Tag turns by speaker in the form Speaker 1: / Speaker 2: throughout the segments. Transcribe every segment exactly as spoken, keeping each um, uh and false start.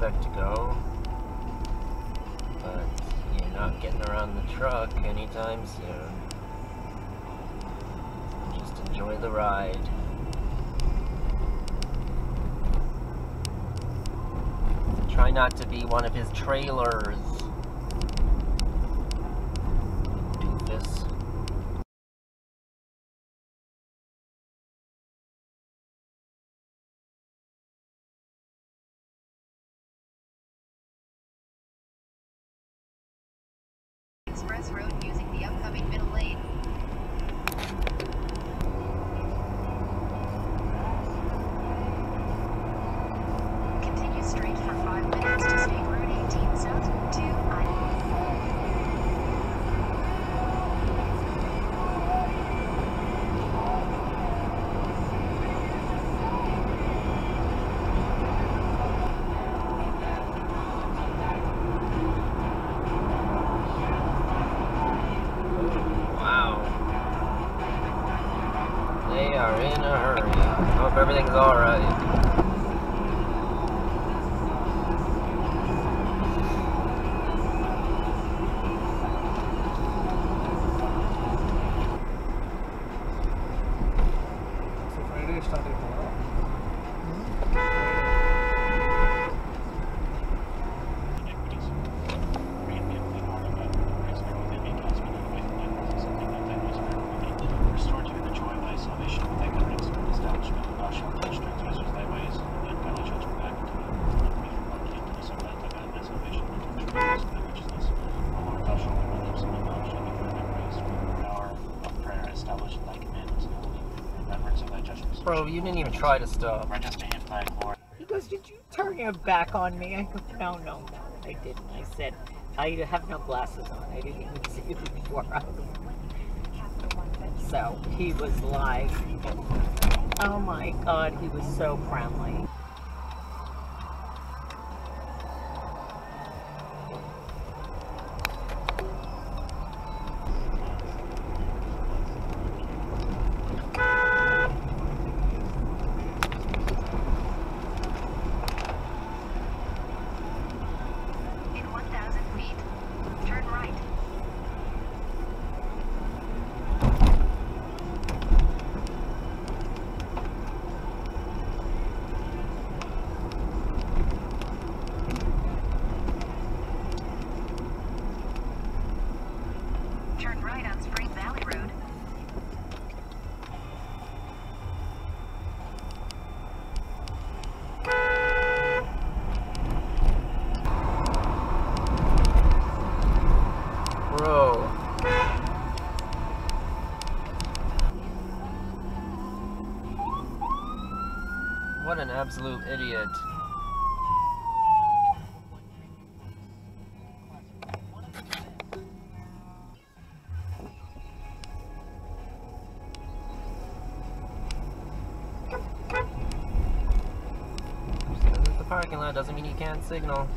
Speaker 1: expect to go, but you're not getting around the truck anytime soon. Just enjoy the ride. Try not to be one of his trailers. Doofus.
Speaker 2: Express road using the upcoming middle lane. Continue straight for five minutes to State Road eighteen South to I.
Speaker 1: They are in a hurry. Hope everything's alright.
Speaker 3: So Friday started tomorrow.
Speaker 1: Bro, you didn't even try to stop.
Speaker 4: He goes, did you turn your back on me? I go, no, no, no, I didn't. I said, I have no glasses on. I didn't even see you before. So he was like, oh my God, he was so friendly.
Speaker 2: Turn right on Spring Valley Road.
Speaker 1: Bro. What an absolute idiot. Parking lot doesn't mean you can't signal.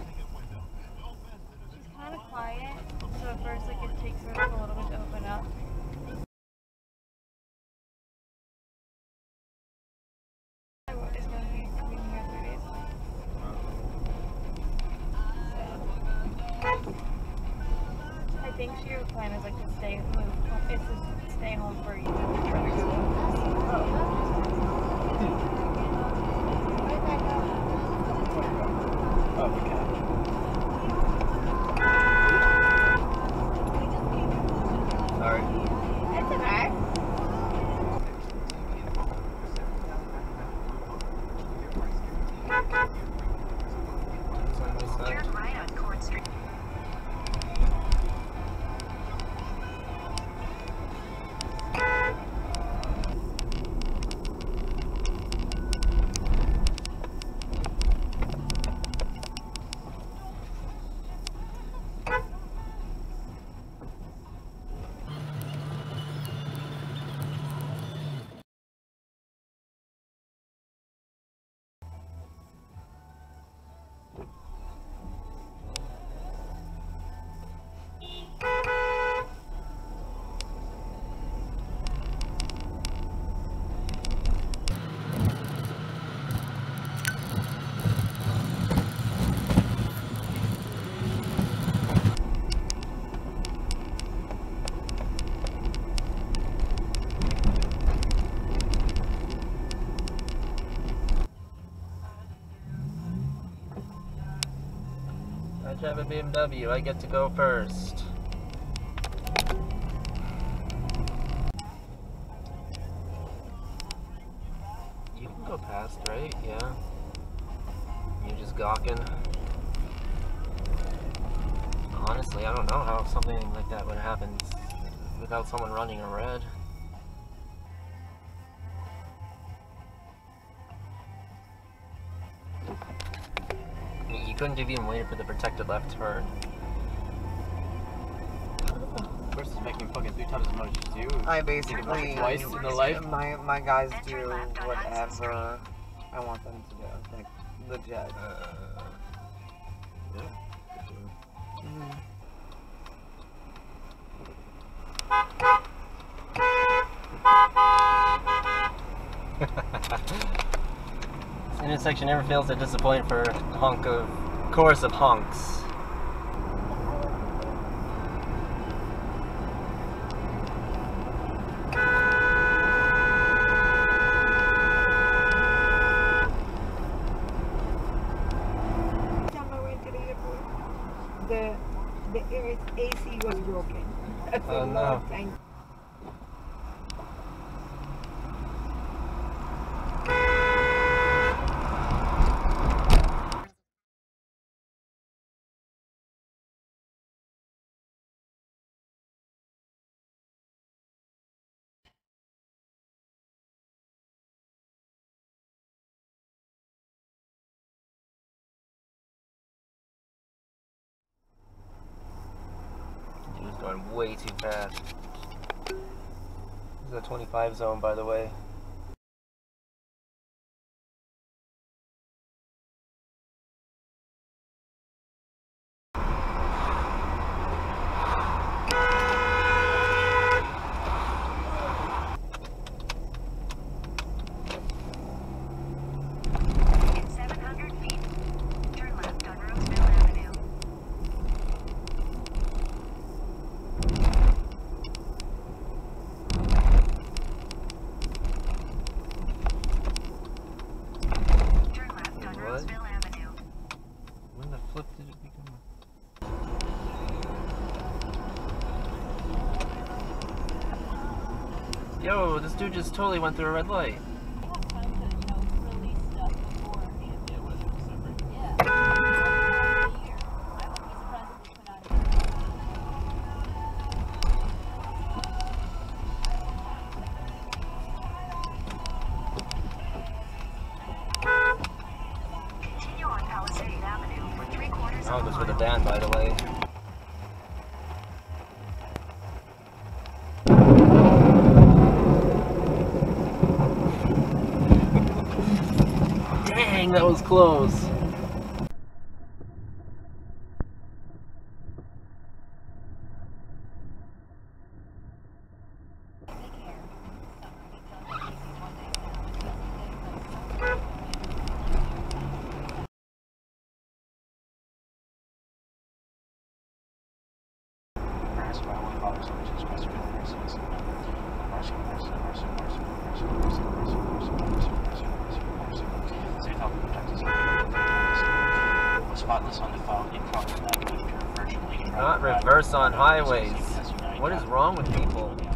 Speaker 5: She's kind of quiet, so at first like it takes her a little bit to open up. It's going to be coming here three days. So, I think she her plan is like to stay move. It's to stay home for you.
Speaker 3: Oh, okay.
Speaker 1: Sorry.
Speaker 5: It's okay.
Speaker 2: Turn right on Court Street.
Speaker 1: a B M W. I get to go first. You can go past, right? Yeah. You're just gawking. Honestly, I don't know how something like that would happen without someone running a red. You couldn't have even waited for the protected left turn.
Speaker 6: Of course, it's making fucking three times as much as you.
Speaker 7: I
Speaker 6: Think about
Speaker 7: basically,
Speaker 6: it twice in the life.
Speaker 7: my my guys do whatever I want them to do, like legit.
Speaker 1: Uh, yeah.
Speaker 7: Mm-hmm.
Speaker 1: This intersection never fails to disappoint for a hunk of chorus of honks.
Speaker 4: Time I went to the airport, the the air A C was broken. That's
Speaker 1: Oh,
Speaker 4: a
Speaker 1: no.
Speaker 4: long time.
Speaker 1: He was going way too fast. This is a twenty-five zone, by the way.
Speaker 2: In seven hundred feet, turn left on Roseville Avenue. Turn left on
Speaker 1: What?
Speaker 2: Roseville Avenue.
Speaker 1: When the flip did it become? Yo, this dude just totally went through a red light.
Speaker 2: Continue on Palisade Avenue for three quarters
Speaker 1: Oh,
Speaker 2: of a
Speaker 1: this with a
Speaker 2: mile.
Speaker 1: van, by the way. Dang, that was close. Not reverse on highways. What is wrong with people?